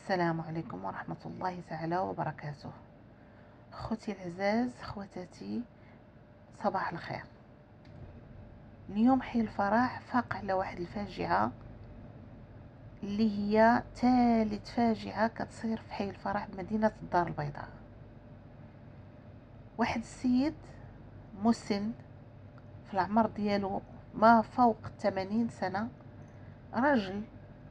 السلام عليكم ورحمة الله تعالى وبركاته. خوتي العزاز، خواتاتي، صباح الخير. اليوم حي الفرح فاق على واحد الفاجعة اللي هي ثالث فاجعة كتصير في حي الفرح بمدينة الدار البيضاء. واحد السيد مسن في العمر ديالو ما فوق 80 سنة، رجل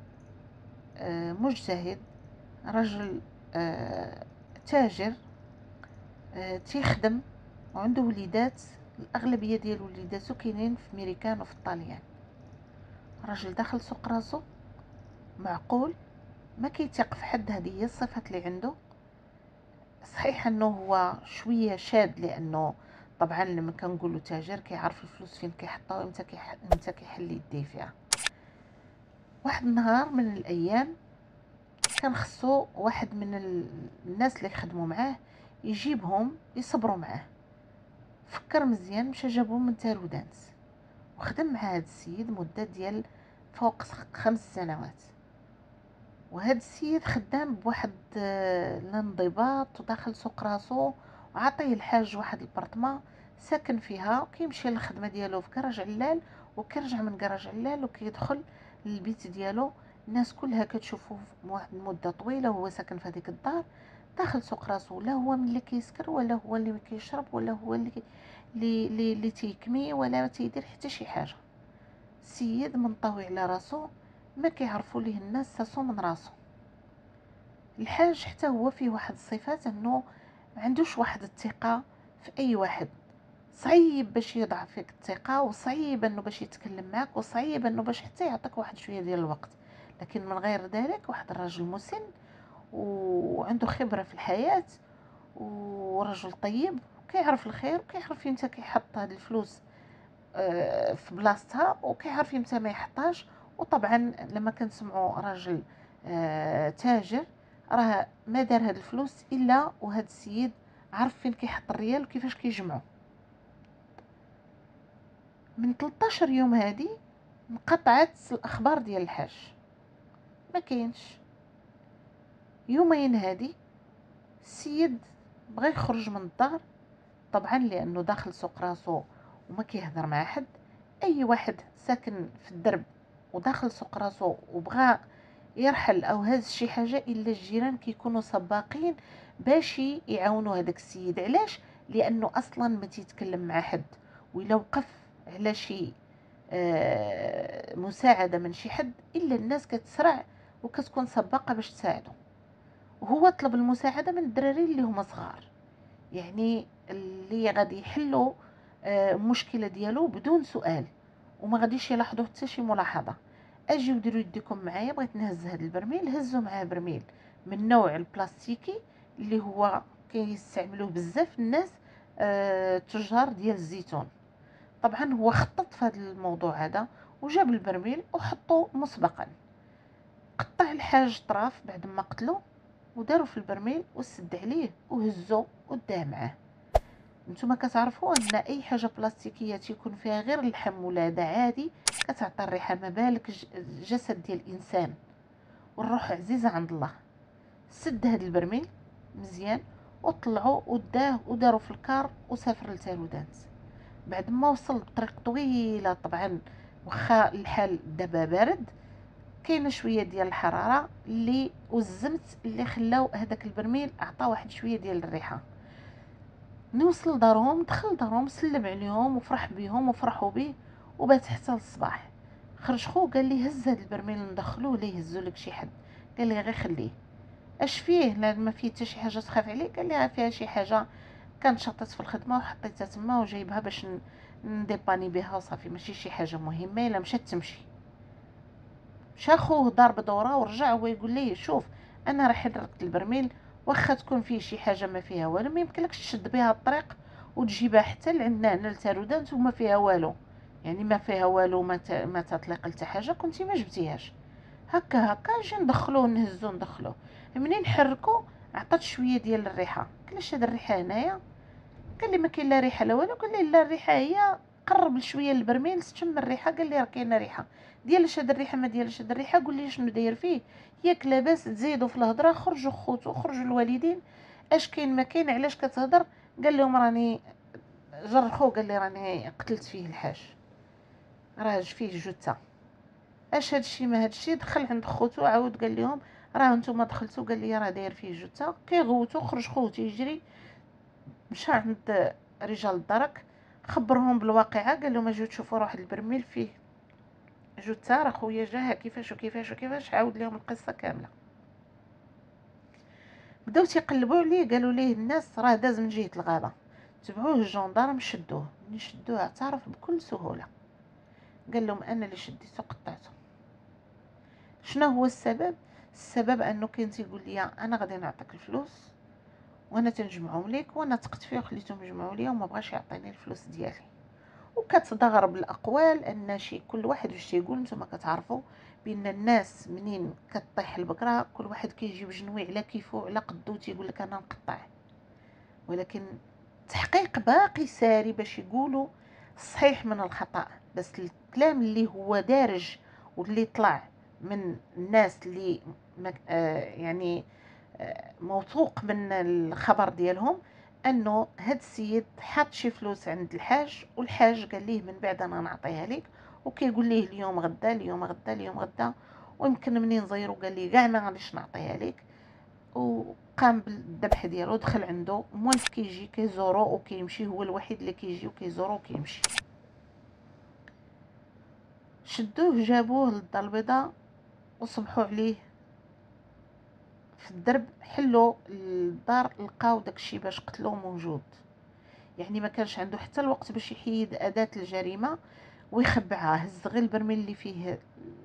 مجتهد، رجل تاجر، تيخدم وعنده وليدات. الاغلبيه ديال وليداتو كاينين في ميريكان وفي الطاليان. راجل داخل سوق راسو، معقول، ما كيتيق في حد. هذه هي الصفات اللي عنده. صحيح انه هو شويه شاد، لانه طبعا لما كنقولوا تاجر كيعرف الفلوس فين كيحطها وامتى كيحل يديه فيها. واحد النهار من الايام كان خصو واحد من الناس اللي خدموا معاه يجيبهم يصبروا معاه. فكر مزيان، مشى جابهم من تارودانس وخدم مع هذا السيد مده ديال فوق 5 سنوات. وهذا السيد خدام بواحد الانضباط وداخل سوق راسو، وعطيه الحاج واحد البرطمه ساكن فيها، وكيمشي للخدمه ديالو في كراج علال، وكيرجع من كراج علال وكيدخل للبيت ديالو. الناس كلها كتشوفوه واحد المده طويله وهو ساكن في هذيك الدار داخل سوق راسو. لا هو من اللي كيسكر، ولا هو اللي كيشرب، ولا هو اللي تيكمي، ولا تيدير حتى شي حاجه. السيد منطوي على راسو، ما كيعرفوا ليه الناس ساسو من راسو. الحاج حتى هو فيه واحد الصفات، انه ما عندوش واحد الثقه في اي واحد. صعيب باش يضعف فيك الثقه، وصعيب انه باش يتكلم معك، وصعيب انه باش حتى يعطيك واحد شويه ديال الوقت. لكن من غير ذلك واحد الرجل مسن وعنده خبره في الحياه، ورجل طيب، وكيعرف الخير، وكيعرف امتى كيحط هاد الفلوس في بلاصتها، وكيعرف امتى ما يحطهاش. وطبعا لما كنسمعوا راجل تاجر، راه ما دار هاد الفلوس الا وهاد السيد عرف فين كيحط الريال وكيفاش كيجمعو. من 13 يوم هادي انقطعت الاخبار ديال الحاج، ما كاينش. يومين هادي السيد بغى يخرج من الدار، طبعا لانه داخل سوق راسو وما كيهضر مع حد. اي واحد ساكن في الدرب وداخل سوق راسو وبغى يرحل او هز شي حاجه، الا الجيران كيكونوا سباقين باش يعاونوا هذاك السيد. علاش؟ لانه اصلا ما تيتكلم مع حد، ولا وقف على شي مساعده من شي حد، الا الناس كتسرع وكتكون سباقه باش تساعده. وهو طلب المساعده من الدراري اللي هما صغار، يعني اللي غادي يحلوا مشكله ديالو بدون سؤال، وما غاديش يلاحظوا حتى شي ملاحظه. اجيو ديروا يديكم معايا، بغيت نهز هذا البرميل. هزوا معاه برميل من نوع البلاستيكي اللي هو كيستعملوه بزاف الناس، تجار ديال الزيتون. طبعا هو خطط في هذا الموضوع هذا، وجاب البرميل وحطه مسبقا. قطع الحاج طراف بعد ما قتلو، وداروا في البرميل وسد عليه وهزو وداه معاه. نتوما كتعرفوا ان اي حاجه بلاستيكيه تيكون فيها غير اللحم ولا هذا عادي كتعطي الريحه، ما بالك الجسد ديال الانسان، والروح عزيزه عند الله. سد هذا البرميل مزيان وطلعوا وداه وداروا في الكار وسافر لتارودانس. بعد ما وصل بطريق طويله، طبعا واخا الحال دابا بارد، كاينه شويه ديال الحراره اللي والزمت اللي خلاو هذاك البرميل عطى واحد شويه ديال الريحه. نوصل لدارهم، دخل دارهم، سلم عليهم وفرح بيهم وفرحوا بيه، وبات حتى للصباح. خرج خو قال لي هز هذا البرميل ندخلوه ليه، يهزو لك شي حد. قال لي غير خليه. اش فيه؟ لا ما فيه حتى شي حاجه تخاف عليه. قال لي فيها شي حاجه كانت شطت في الخدمه وحطيتها تما وجايبها باش نديباني بها وصافي، ماشي شي حاجه مهمه الا مشات تمشي. مشى خوه دار بدوره ورجع هو يقول لي شوف، انا راح حركت البرميل، واخا تكون فيه شي حاجه ما فيها والو، ما يمكنلكش تشد بها الطريق وتجيبها حتى لعندنا هنا لتارودانت وما فيها والو. يعني ما فيها والو، ما تطلق حتى حاجه كنتي ما جبتيهاش. هكا هكا جي ندخلوه نهزو ندخلوه. منين حركو عطات شويه ديال الريحه. علاش هاد الريحه هنايا؟ قال لي ما كاين لا ريحه لا والو. قال لي لا، الريحه هي قرب شويه للبرميل، شم الريحه، قال لي راه كاينه ريحه. ديالش هاد الريحه ما ديالش هاد الريحه، قول لي شنو داير فيه، ياك لاباس تزيدوا في الهضره. خرجوا خوتو، خرجوا الوالدين، اش كاين ما كاين، علاش كتهضر؟ قال لهم راني جرخو، قال لي راني قتلت فيه الحاج، راه فيه جثه. اش هادشي ما هادشي. دخل عند خوتو، عاود قال لهم راه نتوما دخلتو، قال لي راه داير فيه جثه. كيغوتو، خرج خوتي يجري، مشى عند رجال الدرك، خبرهم بالواقعه، قال لهم اجيو تشوفوا واحد البرميل فيه جثه، راه خويا جاها كيفاش وكيفاش وكيفاش. عاود لهم القصه كامله. بداو تيقلبوا عليه، قالوا ليه الناس راه داز من جهه الغابه. تبعوه الجندارم، شدوه. ملي شدوه اعترف بكل سهوله، قال لهم انا اللي شديته قطعته. شنو هو السبب؟ السبب انه كان تيقول لي انا غادي نعطيك الفلوس وانا تنجمعهم ليك، وانا ثقت فيه وخليتهم يجمعوا لي وما بغاش يعطيني الفلوس ديالي. وكتضغرب الاقوال ان شي كل واحد واش تيقول. نتوما كتعرفوا بان الناس منين كطيح البقره كل واحد كيجيب جنوي على كيفو على قدو، تيقول لك انا نقطع. ولكن التحقيق باقي ساري باش يقولوا الصحيح من الخطا. بس الكلام اللي هو دارج واللي طلع من الناس اللي يعني موثوق من الخبر ديالهم، انه هاد السيد حط شي فلوس عند الحاج، والحاج قال ليه من بعد انا نعطيها لك، وكيقول ليه اليوم غدا اليوم غدا اليوم غدا. ويمكن منين زيرو قال لي كاع ما غاديش نعطيها لك، وقام بالذبح ديالو. دخل عنده موالف كيجي كيزورو وكيمشي، هو الوحيد اللي كيجي وكيزورو وكيمشي. شدوه جابوه للدار البيضاء وصبحوا عليه في الدرب. حلوا الدار لقاو داكشي باش قتلوه موجود. يعني ما كانش عنده حتى الوقت باش يحيد اداه الجريمه ويخبعها. هز غير البرميل اللي فيه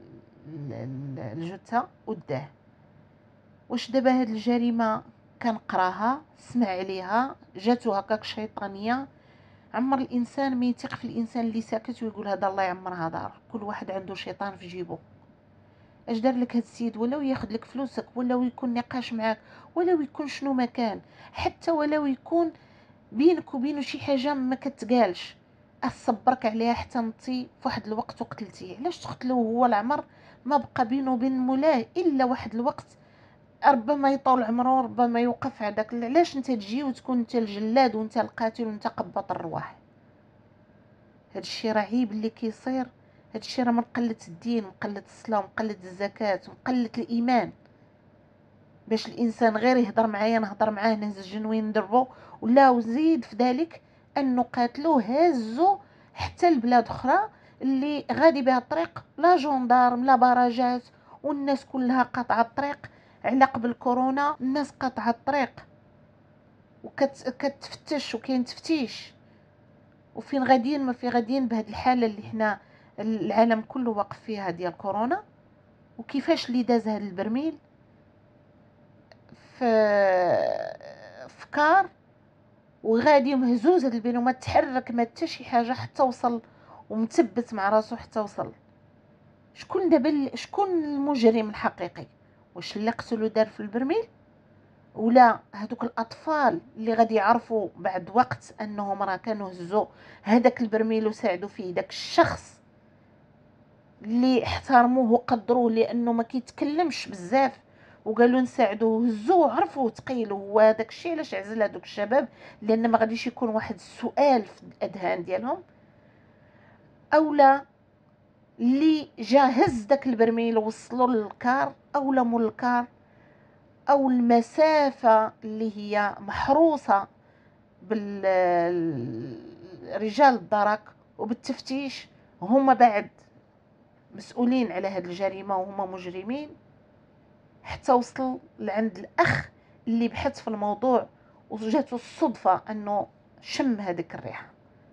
الجثه وداه. واش دابا هاد الجريمه كان قراها، سمع عليها، جاتو هكاك شيطانيه. عمر الانسان ما يثق في الانسان اللي ساكت ويقول هذا الله يعمرها دار. كل واحد عنده شيطان في جيبه. اش دار لك هاد السيد؟ ولو ياخذ لك فلوسك، ولو يكون نقاش معاك، ولو يكون شنو ما كان، حتى ولو يكون بينك وبينه شي حاجه ما كتقالش، اصبرك عليها حتى نطي في واحد الوقت وقتلتيه. علاش تقتلوه هو العمر ما بقى بينه وبين مولاه الا واحد الوقت؟ ربما يطول عمره، ربما يوقف هذاك. علاش انت تجي وتكون انت الجلاد وانت القاتل وانت قباط الرواح؟ هاد الشيء راه عيب اللي كيصير. هاد الشيء راه من قله الدين وقله الصلاه وقله الزكاه وقله الايمان. باش الانسان غير يهضر معايا نهضر معاه نهز الجنوين ندربو، ولا وزيد في ذلك انه قاتلوه هازو حتى لبلاد اخرى اللي غادي بها الطريق، لا جندارم لا براجات، والناس كلها قاطعه الطريق. على قبل كورونا الناس قاطعه الطريق وكتفتش وكاين تفتيش. وفين غاديين ما في غاديين بهذه الحاله اللي حنا العالم كله واقف فيها ديال كورونا. وكيفاش اللي داز هذا البرميل في فكار وغادي مهزوز هذا البين وما تحرك ما حتى شي حاجه حتى وصل، ومثبت مع راسو حتى وصل. شكون دابا شكون المجرم الحقيقي؟ واش اللي قتلو دار في البرميل، ولا هذوك الاطفال اللي غادي يعرفوا بعد وقت انهم راه كانوا هزوا هذاك البرميل وساعدوا فيه داك الشخص اللي احترموه وقدروه لانه ما كيتكلمش بزاف، وقالوا نساعدوه هزوه وعرفوا تقيلوا هو داك الشيء. علاش عزل هذوك الشباب؟ لان ما غاديش يكون واحد السؤال في الاذهان ديالهم. اولا اللي جاهز داك البرميل وصلوا للكار، اولا مول الكار، او المسافه اللي هي محروسه بالرجال الدرك وبالتفتيش، هما بعد مسؤولين على هذه الجريمه وهما مجرمين. حتى وصل لعند الاخ اللي بحث في الموضوع وجاته الصدفه انه شم هذيك الريحه.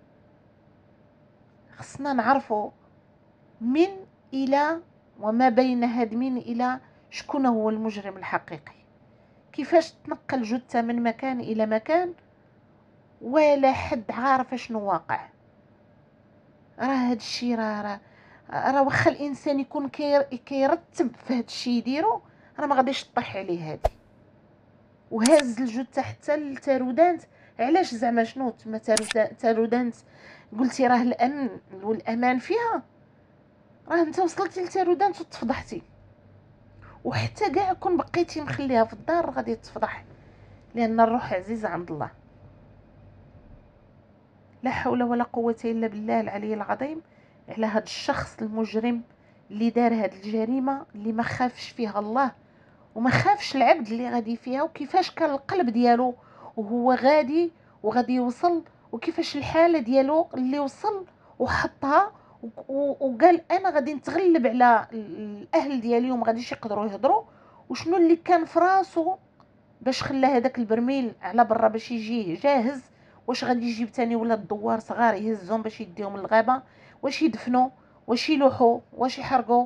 خصنا نعرفوا من الى وما بين هاد من الى شكون هو المجرم الحقيقي. كيفاش تنقل جثه من مكان الى مكان ولا حد عارف شنو واقع؟ راه هاد الشيء راه واخا الانسان يكون كيرتب في هاد الشيء يديرو، راه ما غاديش طيح عليه هادي. وهز الجثه حتى للتارودانت علاش زعما شنو تما تارودانت قلتي راه الامن والامان فيها، راه انت وصلتي لتارودانت وتفضحتي، وحتى كاع كون بقيتي مخليها في الدار غادي تفضح، لان الروح عزيزه عند الله. لا حول ولا قوه الا بالله العلي العظيم على هذا الشخص المجرم اللي دار هذه الجريمه، اللي ما خافش فيها الله وما خافش العبد اللي غادي فيها، وكيفاش كان القلب ديالو وهو غادي وغادي يوصل، وكيفاش الحاله ديالو اللي وصل وحطها وقال انا غادي نتغلب على الاهل ديالي وما غاديش يقدروا يهضروا، وشنو اللي كان في راسو باش خلى هذاك البرميل على برا باش يجي جاهز. واش غادي يجيب تاني ولاد دوار صغار يهزهم باش يديهم للغابه، واش يدفنوا، واش يلوحوا، واش يحرقوا؟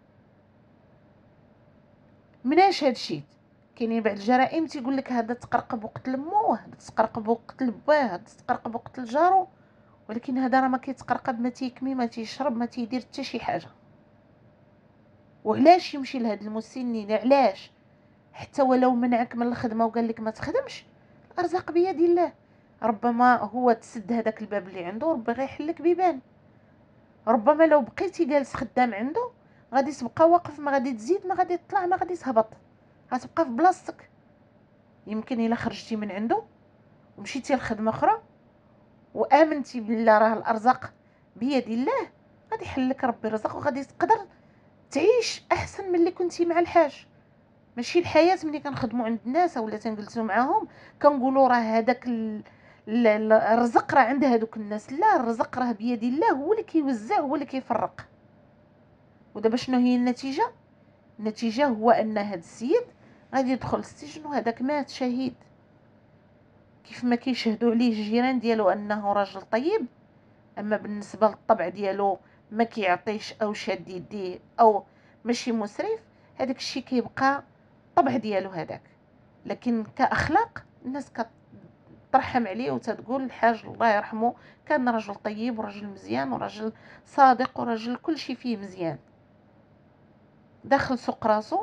مناش هادشي. كاينين بعض الجرائم تيقول لك هذا تقرقب وقتل مو، هذا تقرقب وقتل باه، هذا تقرقب وقتل جارو، ولكن هذا راه ما كيتقرقب، ما تيكمي، ما تيشرب، ما تيدير حتى شي حاجه. وعلاش يمشي لهاد المسنين؟ علاش؟ حتى ولو منعك من الخدمه وقال لك ما تخدمش، الارزاق بيد الله. ربما هو تسد هذاك الباب اللي عنده، ربي غيحل لك بيبان. ربما لو بقيتي جالس خدام عنده غادي تبقى واقف، ما غادي تزيد، ما غادي تطلع، ما غادي تهبط، غتبقى في بلاصتك. يمكن الا خرجتي من عنده ومشيتي لخدمه اخرى وامنتي بالله راه الارزاق بيد الله، غادي يحل لك ربي رزق، وغادي تقدر تعيش احسن من اللي كنتي مع الحاج. ماشي الحياه ملي كنخدموا عند الناس اولا تنجلسوا معاهم كنقولوا راه هذاك الرزق راه عند هذوك الناس. لا، الرزق راه بيد الله، هو اللي كيوزع، هو اللي كيفرق. ودابا شنو هي النتيجه؟ النتيجه هو ان هذا السيد غادي يدخل السجن، وهذاك مات شهيد. كيف ما كيشهدوا عليه الجيران ديالو انه راجل طيب، اما بالنسبه للطبع ديالو ما كيعطيش او شاد يديه او ماشي مسرف، هذاك الشيء كيبقى الطبع ديالو هذاك. لكن كاخلاق الناس كترحم عليه وتتقول الحاج الله يرحمه كان رجل طيب ورجل مزيان ورجل صادق ورجل كل شيء فيه مزيان. داخل سوق راسو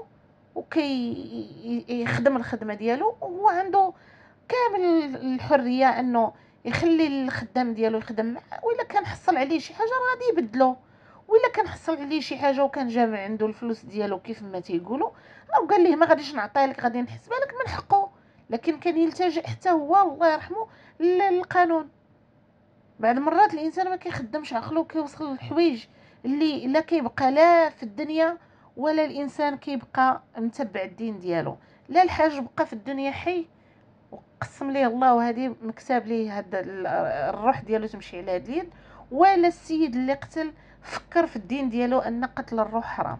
يخدم الخدمه ديالو، وهو عنده كامل الحريه انه يخلي الخدام ديالو يخدم معاه، وإلا كان حصل عليه شي حاجه راه غادي يبدلو، وإلا كان حصل عليه شي حاجه وكان جامع عنده الفلوس ديالو كيف ما تيقولوا، او قال ليه ما غاديش نعطيها لك غادي نحسبها لك من حقه. لكن كان يلتجئ حتى هو الله يرحمه للقانون. بعض المرات الانسان ما كيخدمش عقلو، كيوصل للحوايج اللي لا كيبقى لا في الدنيا ولا الانسان كيبقى متبع الدين ديالو. لا الحاج بقى في الدنيا حي وقسم ليه الله وهذه مكتاب ليه هذا الروح ديالو تمشي على هاد اليد، ولا السيد اللي قتل فكر في الدين ديالو ان قتل الروح حرام.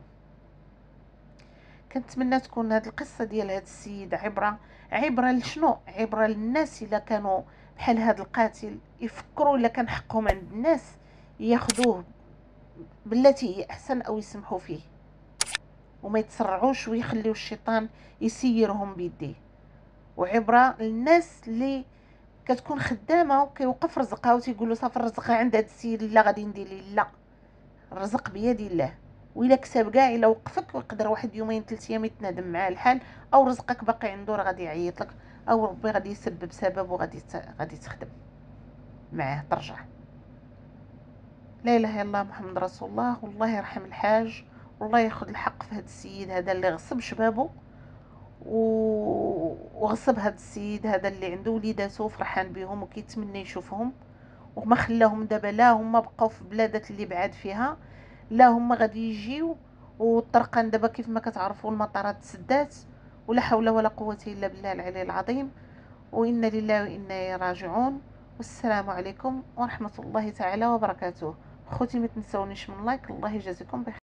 كنتمنى تكون هاد القصه ديال هاد السيد عبره لشنو؟ عبره للناس الا كانوا بحال هاد القاتل يفكروا الا كان حقهم عند الناس ياخذوه بالتي هي احسن او يسمحوا فيه، وما يتسرعوش ويخليو الشيطان يسيرهم بيديه. وعبره للناس اللي كتكون خدامه وكيوقف رزقها وتيقولوا صافي الرزق عند هاد السيد لا غادي ندير ليه. لا، الرزق بيد الله، وإلا كسب كاع الا وقفك ويقدر واحد يومين 3 ايام يتنادم معاه الحال، او رزقك باقي عنده راه غادي يعيط لك، او ربي غادي يسبب سبب وغادي غادي تخدم معاه ترجع. لا اله الا الله محمد رسول الله. والله يرحم الحاج، والله ياخذ الحق في هذا السيد هذا اللي غصب شبابه وغصب هذا السيد هذا اللي عنده وليداتو فرحان بهم وكيتمنى يشوفهم، وما خلاهم دابا لا هما بقاو في بلادات اللي بعاد فيها، لا هما غادي يجيو، والطرقان دابا كيف ما كتعرفوا المطارات تسدات، ولا حول ولا قوه الا بالله العلي العظيم. وإنا لله وإنا إليه راجعون. والسلام عليكم ورحمه الله تعالى وبركاته. خوتي ما تنسونيش من لايك. الله يجازيكم بخير.